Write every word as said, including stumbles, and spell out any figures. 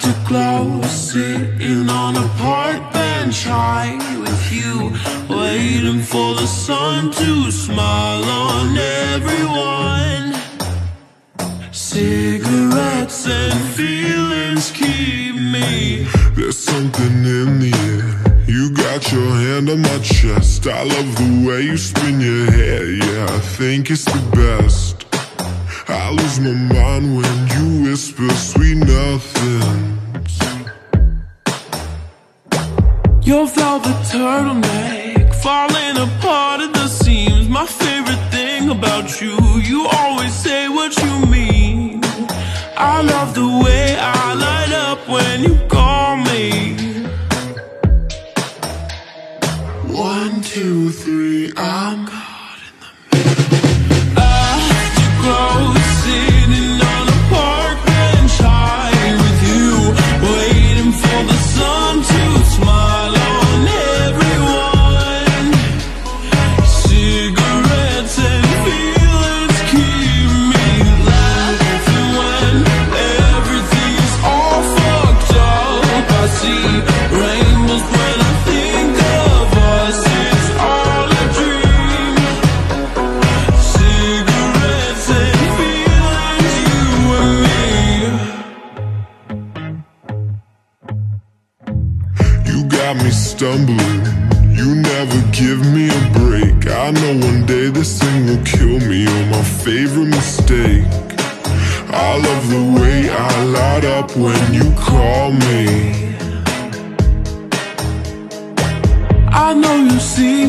Afterglow, sitting on a park bench high with you, waiting for the sun to smile on everyone. Cigarettes and feelings keep me. There's something in the air. You got your hand on my chest. I love the way you spin your hair. Yeah, I think it's the best. I lose my mind when you whisper sweet nothings. Your velvet turtleneck falling apart at the seams. My favorite thing about you, you always say what you mean. I love the way I light up when you call me. One, two, three, I'm caught in the middle. Afterglow, sitting on a park bench high with you, waiting for the sun to smile on everyone. Cigarettes and feelings keep me laughing when everything's all fucked up. I see rainbows when I think of us. It's all a dream. Cigarettes and feelings, you and me. You got me stumbling. You never give me a break. I know one day this thing will kill me. You're my favorite mistake. I love the way I light up when you call me. I know you see